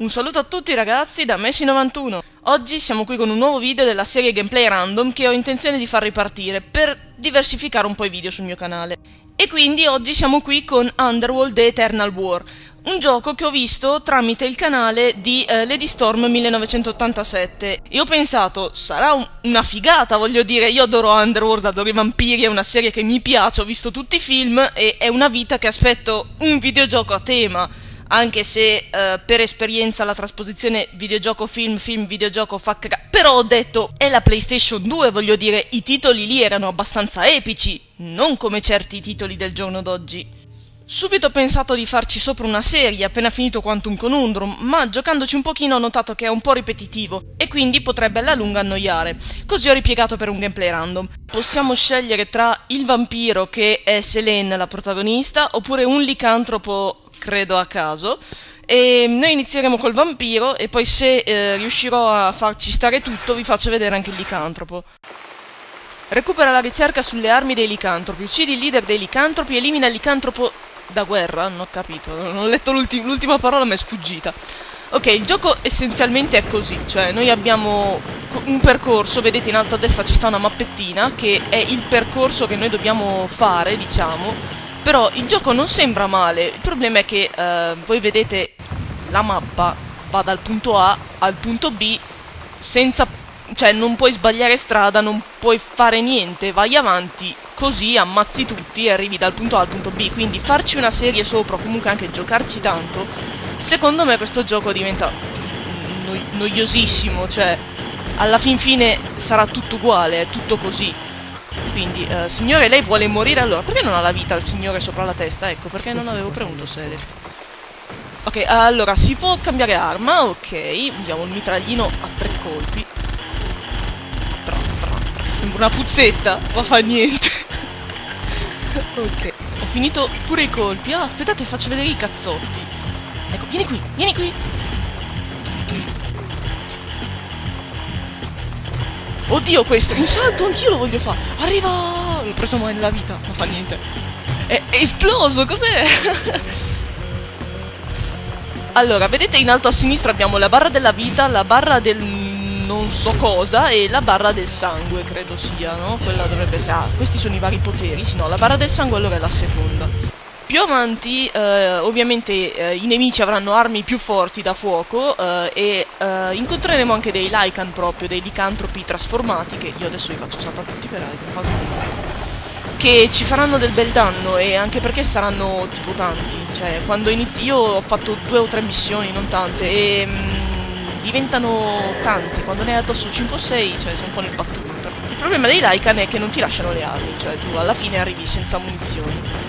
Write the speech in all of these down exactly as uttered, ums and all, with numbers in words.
Un saluto a tutti ragazzi da Messi novantuno. Oggi siamo qui con un nuovo video della serie Gameplay Random che ho intenzione di far ripartire per diversificare un po' i video sul mio canale. E quindi oggi siamo qui con Underworld The Eternal War, un gioco che ho visto tramite il canale di uh, Lady Storm millenovecentottantasette. E ho pensato, sarà un una figata, voglio dire, io adoro Underworld, adoro i vampiri, è una serie che mi piace, ho visto tutti i film e è una vita che aspetto un videogioco a tema. Anche se uh, per esperienza la trasposizione videogioco-film, film-videogioco fa cagare. Però ho detto, è la PlayStation due, voglio dire, i titoli lì erano abbastanza epici, non come certi titoli del giorno d'oggi. Subito ho pensato di farci sopra una serie, appena finito Quantum Conundrum, ma giocandoci un pochino ho notato che è un po' ripetitivo, e quindi potrebbe alla lunga annoiare. Così ho ripiegato per un gameplay random. Possiamo scegliere tra il vampiro, che è Selene la protagonista, oppure un licantropo, credo a caso, e noi inizieremo col vampiro e poi se eh, riuscirò a farci stare tutto vi faccio vedere anche il licantropo. Recupera la ricerca sulle armi dei licantropi, uccidi il leader dei licantropi, elimina il licantropo da guerra, non ho capito, non ho letto l'ultima parola, mi è sfuggita. Ok, il gioco essenzialmente è così, cioè noi abbiamo un percorso, vedete in alto a destra ci sta una mappettina che è il percorso che noi dobbiamo fare, diciamo. Però il gioco non sembra male, il problema è che uh, voi vedete la mappa va dal punto A al punto B senza, cioè non puoi sbagliare strada, non puoi fare niente, vai avanti così ammazzi tutti e arrivi dal punto A al punto B, quindi farci una serie sopra o comunque anche giocarci tanto, secondo me questo gioco diventa no noiosissimo, cioè alla fin fine sarà tutto uguale, è tutto così. Quindi, uh, signore, lei vuole morire allora? Perché non ha la vita il signore sopra la testa? Ecco, perché non avevo premuto select. Ok, allora, si può cambiare arma, ok. Usiamo il mitraglino a tre colpi. Tra, tra, tra. Sembra una puzzetta, ma fa niente. Ok, ho finito pure i colpi. Ah, aspettate, faccio vedere i cazzotti. Ecco, vieni qui, vieni qui. Oddio, questo, in salto anch'io lo voglio fare. Arriva! L'ho preso mai nella vita, non fa niente. È, è esploso, cos'è? Allora, vedete in alto a sinistra abbiamo la barra della vita, la barra del non so cosa e la barra del sangue, credo sia, no? Quella dovrebbe essere... Ah, questi sono i vari poteri, sì, no, la barra del sangue allora è la seconda. Più avanti, eh, ovviamente, eh, i nemici avranno armi più forti da fuoco eh, e eh, incontreremo anche dei Lycan proprio, dei licantropi trasformati, che io adesso vi faccio saltare tutti per aria, che ci faranno del bel danno e anche perché saranno tipo tanti, cioè quando inizi... Io ho fatto due o tre missioni, non tante, e mh, diventano tanti, quando ne hai addosso cinque o sei, cioè sei un po' nel battute. Il problema dei Lycan è che non ti lasciano le armi, cioè tu alla fine arrivi senza munizioni.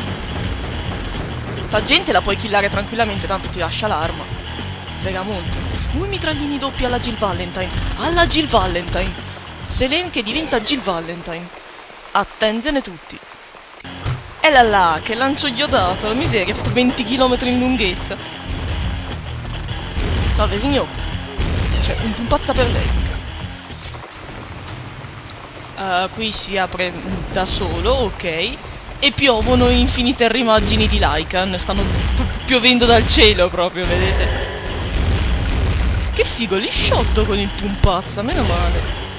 Sta gente la puoi killare tranquillamente, tanto ti lascia l'arma. Frega molto. Uh, mitraglini doppi alla Jill Valentine. Alla Jill Valentine. Selene che diventa Jill Valentine. Attenzione tutti. E là là, che lancio gli ho dato. La miseria, ha fatto venti chilometri in lunghezza. Salve signor. Cioè, un, un pazza per lei. Uh, qui si apre da solo, ok. E piovono infinite immagini di Lycan, stanno piovendo dal cielo proprio, vedete? Che figo, li sciotto con il pumpazza, meno male.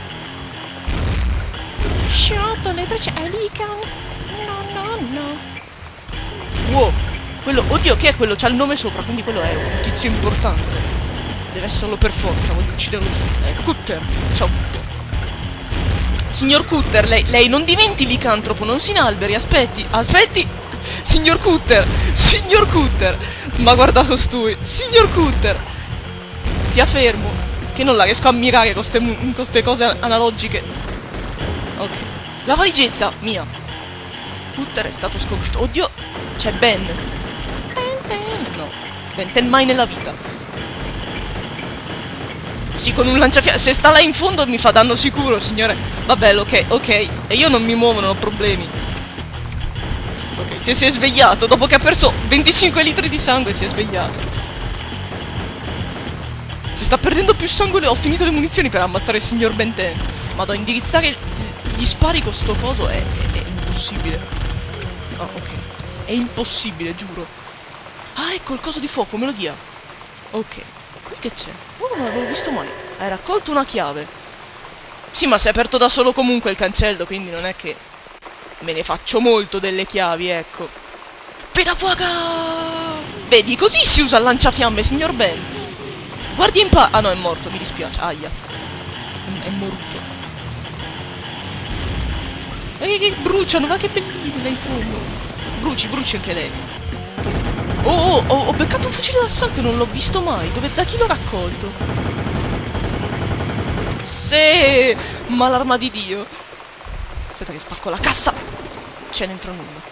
Sciotto le tracce a Lycan. No, no, no. Wow, quello, oddio, che è quello? C'ha il nome sopra, quindi quello è un tizio importante. Deve esserlo per forza, voglio ucciderlo su. Eh, Cutter, ciao. Signor Cutter, lei, lei non diventi licantropo, non si inalberi, aspetti, aspetti. Signor Cutter, signor Cutter. Ma guarda costui, signor Cutter. Stia fermo, che non la riesco a mirare con queste cose analogiche. Ok, la valigetta, mia. Cutter è stato sconfitto. Oddio, c'è Ben. No, Ben ten mai nella vita. Sì, con un lanciafiamme. Se sta là in fondo mi fa danno sicuro, signore. Vabbè, ok, ok. E io non mi muovo, non ho problemi. Ok, si è, si è svegliato. Dopo che ha perso venticinque litri di sangue si è svegliato. Si sta perdendo più sangue. Ho finito le munizioni per ammazzare il signor Ben ten. Madò, indirizzare gli spari con sto coso è, è, è impossibile. Oh, ok. È impossibile, giuro. Ah, ecco il coso di fuoco, me lo dia. Ok. che c'è? Oh, non l'avevo visto mai. Hai raccolto una chiave. Sì, ma si è aperto da solo comunque il cancello, quindi non è che me ne faccio molto delle chiavi, ecco. Pedafuoca! Vedi, così si usa il lanciafiamme, signor Ben. Guardi in pa... Ah no, è morto, mi dispiace. Aia. È morto. E che bruciano, ma che bellino là in fondo. Bruci, bruci anche lei. Oh, oh, oh, ho beccato un fucile d'assalto e non l'ho visto mai. Dove, da chi l'ho raccolto? Sì, ma l'arma di Dio. Aspetta che spacco la cassa. C'è dentro nulla.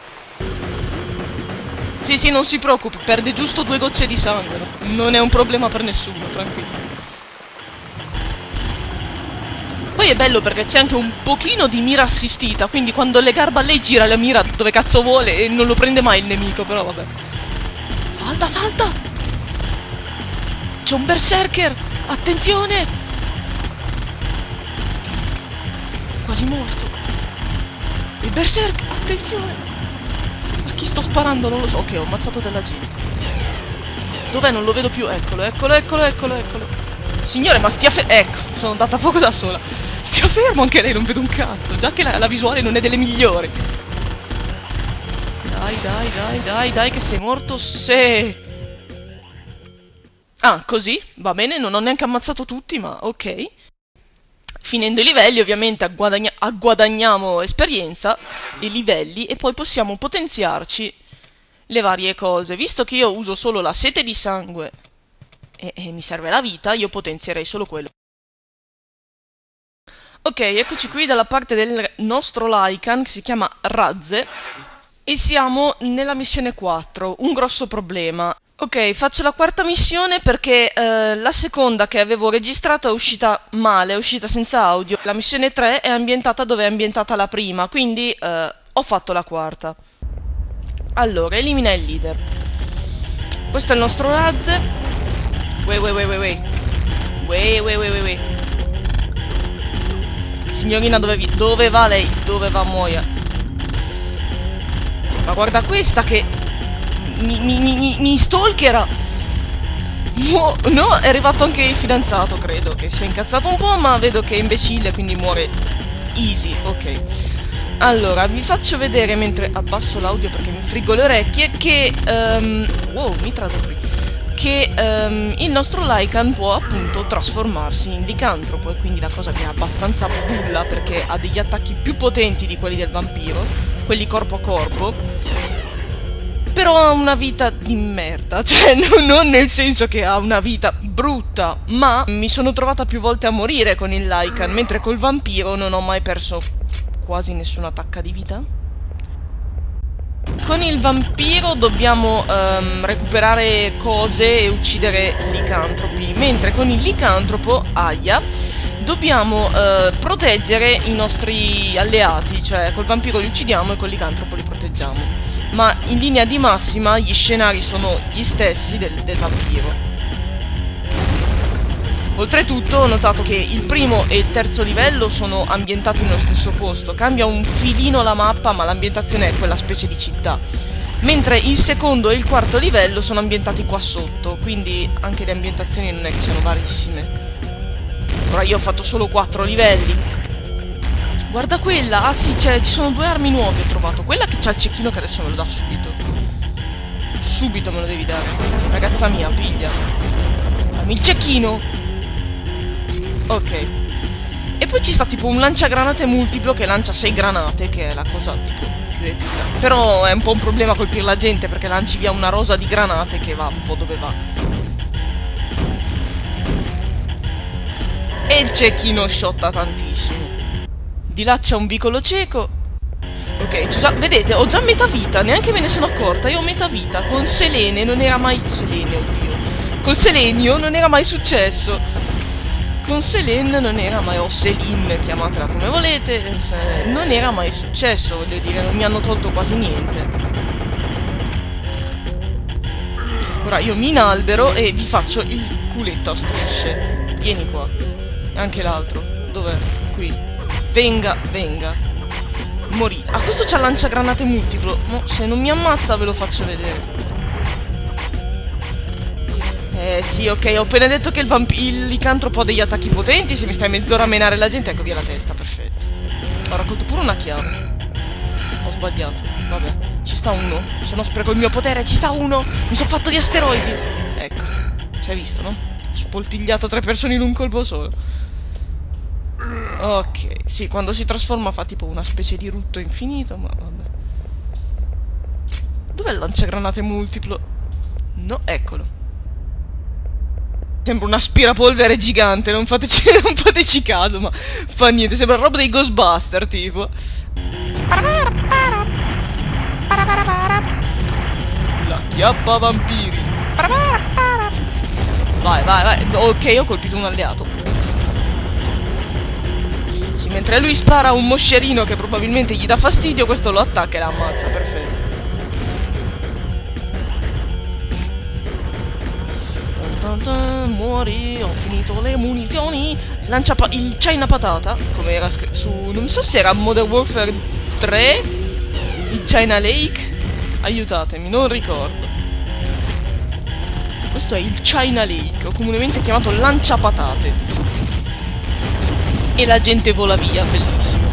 Sì, sì, non si preoccupi, perde giusto due gocce di sangue. Non è un problema per nessuno, tranquillo. Poi è bello perché c'è anche un pochino di mira assistita, quindi quando le garba lei gira la mira dove cazzo vuole e non lo prende mai il nemico, però vabbè. Salta, salta! C'è un berserker! Attenzione! Quasi morto. Il berserker! Attenzione! A chi sto sparando? Non lo so. Ok, ho ammazzato della gente. Dov'è? Non lo vedo più. Eccolo, eccolo, eccolo, eccolo, eccolo. Signore, ma stia fermo. Ecco, sono andata a fuoco da sola. Stia fermo anche lei, non vedo un cazzo. Già che la, la visuale non è delle migliori. Dai, dai, dai, dai, dai, che sei morto. Se. Ah, così? Va bene, non ho neanche ammazzato tutti, ma ok. Finendo i livelli, ovviamente agguadagna agguadagniamo esperienza e livelli e poi possiamo potenziarci le varie cose. Visto che io uso solo la sete di sangue e, e mi serve la vita, io potenzierei solo quello. Ok, eccoci qui dalla parte del nostro Lycan, che si chiama Razze, e siamo nella missione quattro, un grosso problema. Ok, faccio la quarta missione perché eh, la seconda che avevo registrato è uscita male, è uscita senza audio. La missione tre è ambientata dove è ambientata la prima, quindi eh, ho fatto la quarta. Allora, elimina il leader. Questo è il nostro Razze. Wey, wey, wey, wey, wey. Wey, wey, wey, wey, wey. Signorina, dove, vi dove va lei? Dove va, muoia? Ma guarda questa che... Mi, mi, mi, mi stalkera. Mu no, è arrivato anche il fidanzato, credo, che si è incazzato un po', ma vedo che è imbecille, quindi muore easy, ok. Allora, vi faccio vedere, mentre abbasso l'audio perché mi friggo le orecchie, che... Um, wow, mi tradurri. Che um, il nostro Lycan può appunto trasformarsi in licantropo, e quindi la cosa che è abbastanza bulla, perché ha degli attacchi più potenti di quelli del vampiro, quelli corpo a corpo. Però ha una vita di merda, cioè non nel senso che ha una vita brutta, ma mi sono trovata più volte a morire con il Lycan, mentre col vampiro non ho mai perso quasi nessuna tacca di vita. Con il vampiro dobbiamo um, recuperare cose e uccidere licantropi, mentre con il licantropo, aia, dobbiamo uh, proteggere i nostri alleati, cioè col vampiro li uccidiamo e col licantropo li proteggiamo. Ma in linea di massima gli scenari sono gli stessi del, del vampiro. Oltretutto ho notato che il primo e il terzo livello sono ambientati nello stesso posto. Cambia un filino la mappa, ma l'ambientazione è quella specie di città. Mentre il secondo e il quarto livello sono ambientati qua sotto, quindi anche le ambientazioni non è che siano varissime. Ora io ho fatto solo quattro livelli. Guarda quella, ah sì, ci sono due armi nuove ho trovato. Quella che c'ha il cecchino che adesso me lo dà subito. Subito me lo devi dare. Ragazza mia, piglia. Dammi il cecchino. Ok. E poi ci sta tipo un lanciagranate multiplo che lancia sei granate, che è la cosa tipo più epica. Però è un po' un problema colpire la gente, perché lanci via una rosa di granate che va un po' dove va. E il cecchino sciotta tantissimo. Di là c'è un vicolo cieco. Ok, già, vedete, ho già metà vita, neanche me ne sono accorta. Io ho metà vita. Con Selene non era mai... Selene, oddio. Con Selenio non era mai successo. Con Selene non era mai... O Selin, chiamatela come volete. Non era mai successo, voglio dire. Non mi hanno tolto quasi niente. Ora io mi inalbero e vi faccio il culetto a strisce. Vieni qua. E anche l'altro. Dov'è? Qui. Venga, venga. Morite. Ah, questo c'ha lanciagranate multiplo. No, se non mi ammazza ve lo faccio vedere. Eh sì, ok, ho appena detto che il, il licantropo ha degli attacchi potenti. Se mi stai mezz'ora a menare la gente, ecco via la testa, perfetto. Ho raccolto pure una chiave. Ho sbagliato, vabbè. Ci sta uno. Se no spreco il mio potere, ci sta uno. Mi sono fatto di asteroidi. Ecco, ci hai visto, no? Ho spoltigliato tre persone in un colpo solo. Ok, sì, quando si trasforma fa tipo una specie di rutto infinito, ma vabbè. Dov'è il lanciagranate multiplo? No, eccolo. Sembra un aspirapolvere gigante, non fateci, non fateci caso, ma fa niente, sembra roba dei Ghostbuster, tipo. La chiappa vampiri. Vai, vai, vai. Ok, ho colpito un alleato. Sì, mentre lui spara a un moscerino che probabilmente gli dà fastidio, questo lo attacca e la ammazza, perfetto. Muori, ho finito le munizioni. Lancia il China patata, come era scritto su... non so se era Modern Warfare tre, il China Lake. Aiutatemi, non ricordo. Questo è il China Lake, o comunemente chiamato lanciapatate. E la gente vola via, bellissimo.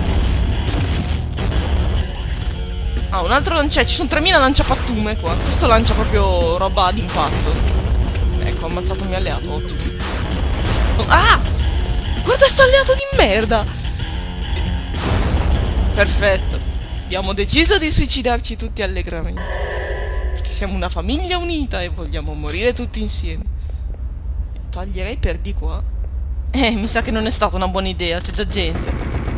Ah, un altro lancia... ci sono tremila lanciapattume qua. Questo lancia proprio roba d'impatto. Ecco, ho ammazzato il mio alleato, ottimo. Oh, ah! Guarda sto alleato di merda! Perfetto. Abbiamo deciso di suicidarci tutti allegramente. Perché siamo una famiglia unita e vogliamo morire tutti insieme. Toglierei per di qua. Eh, mi sa che non è stata una buona idea, c'è già gente.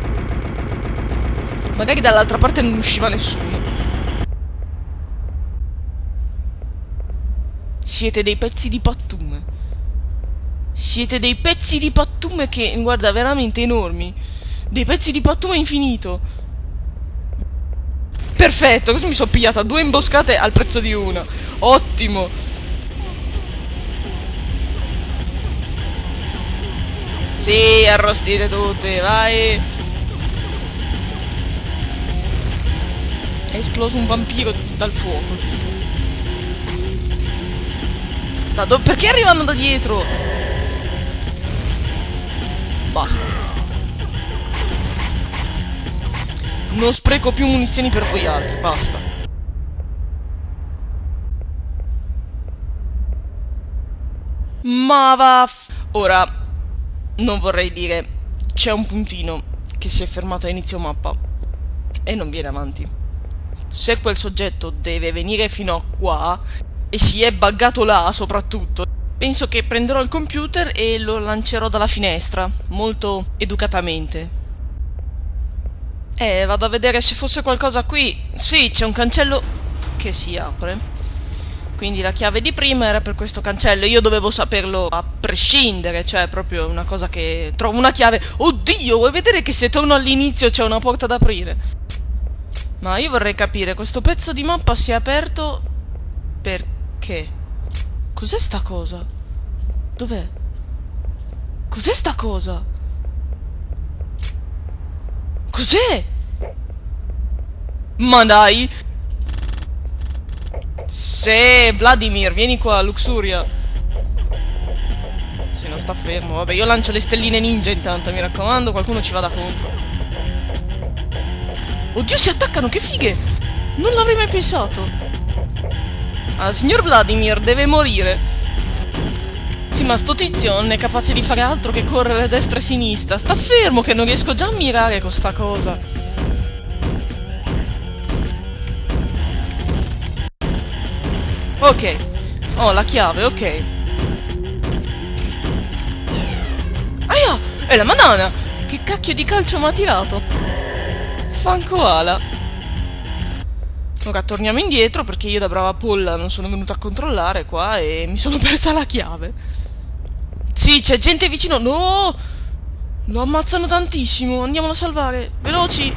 Magari dall'altra parte non usciva nessuno. Siete dei pezzi di pattume. Siete dei pezzi di pattume che, guarda, veramente enormi. Dei pezzi di pattume infinito. Perfetto, così mi sono pigliata due imboscate al prezzo di una. Ottimo. Sì, arrostite tutti, vai. È esploso un vampiro dal fuoco, tipo. Da do- perché arrivano da dietro? Basta. Non spreco più munizioni per voi altri, basta. Ma va. Ora, non vorrei dire, c'è un puntino che si è fermato a inizio mappa e non viene avanti. Se quel soggetto deve venire fino a qua e si è buggato là soprattutto, penso che prenderò il computer e lo lancerò dalla finestra, molto educatamente. Eh, vado a vedere se fosse qualcosa qui. Sì, c'è un cancello che si apre. Quindi la chiave di prima era per questo cancello. Io dovevo saperlo a prescindere, cioè proprio una cosa che... Trovo una chiave. Oddio, vuoi vedere che se torno all'inizio c'è una porta da aprire? Ma io vorrei capire, questo pezzo di mappa si è aperto... Perché? Cos'è sta cosa? Dov'è? Cos'è sta cosa? Cos'è? Ma dai! Se Vladimir, vieni qua, Luxuria. Se non sta fermo, vabbè, io lancio le stelline ninja intanto, mi raccomando, qualcuno ci vada contro. Oddio, si attaccano, che fighe! Non l'avrei mai pensato. Ah, signor Vladimir deve morire. Sì, ma sto tizio non è capace di fare altro che correre a destra e a sinistra. Sta fermo che non riesco già a mirare con sta cosa. Ok. Oh, la chiave, ok. Aia! È la banana! Che cacchio di calcio mi ha tirato? Fancoala. Ora torniamo indietro perché io da brava polla non sono venuta a controllare qua e mi sono persa la chiave. Sì, c'è gente vicino. No! Lo ammazzano tantissimo. Andiamolo a salvare. Veloci!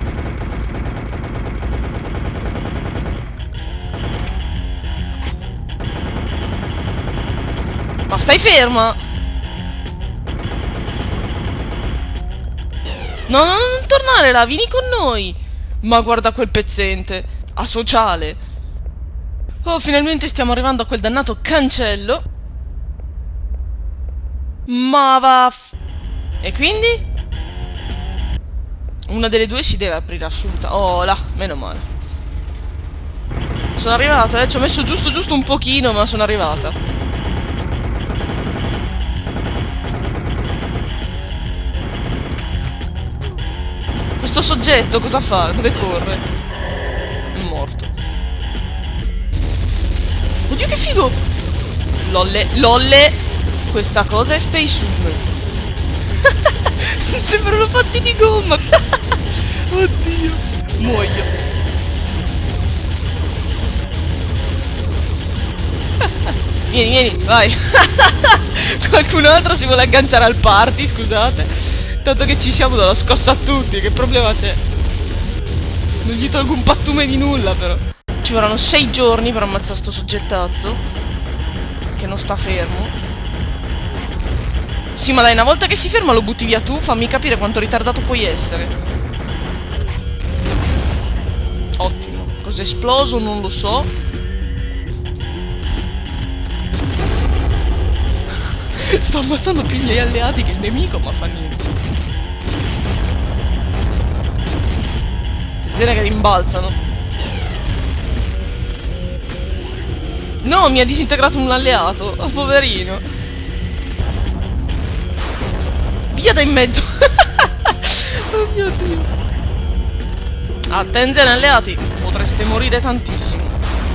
Ma stai ferma! No, no, non tornare là, vieni con noi! Ma guarda quel pezzente! Asociale! Oh, finalmente stiamo arrivando a quel dannato cancello! Ma vaff... E quindi? Una delle due si deve aprire assoluta. Oh, là, meno male. Sono arrivata, eh. Ci ho messo giusto giusto un pochino, ma sono arrivata. Questo soggetto cosa fa? Dove corre? È morto. Oddio che figo! Lolle, lolle! Questa cosa è Space Zoom. Sembrano fatti di gomma. Oddio, muoio. Vieni, vieni, vai. Qualcun altro si vuole agganciare al party, scusate. Tanto che ci siamo, dalla scossa a tutti. Che problema c'è? Non gli tolgo un pattume di nulla, però. Ci vorranno sei giorni per ammazzare sto soggettazzo che non sta fermo. Sì, ma dai, una volta che si ferma lo butti via tu, fammi capire quanto ritardato puoi essere. Ottimo. Cos'è esploso? Non lo so. Sto ammazzando più i miei alleati che il nemico, ma fa niente. Attenzione che rimbalzano. No, mi ha disintegrato un alleato. Oh, poverino. Via da in mezzo. Oh mio Dio. Attenzione alleati, potreste morire tantissimo.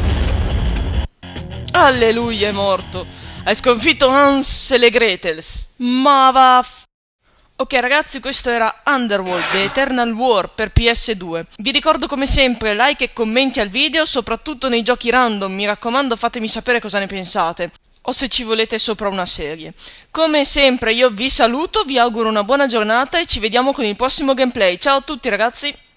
Alleluia, è morto. Hai sconfitto Hansel e Gretel. Ma vaff. Ok ragazzi, questo era Underworld The Eternal War per P S due. Vi ricordo come sempre like e commenti al video, soprattutto nei giochi random, mi raccomando fatemi sapere cosa ne pensate. O se ci volete sopra una serie. Come sempre io vi saluto, vi auguro una buona giornata e ci vediamo con il prossimo gameplay. Ciao a tutti ragazzi!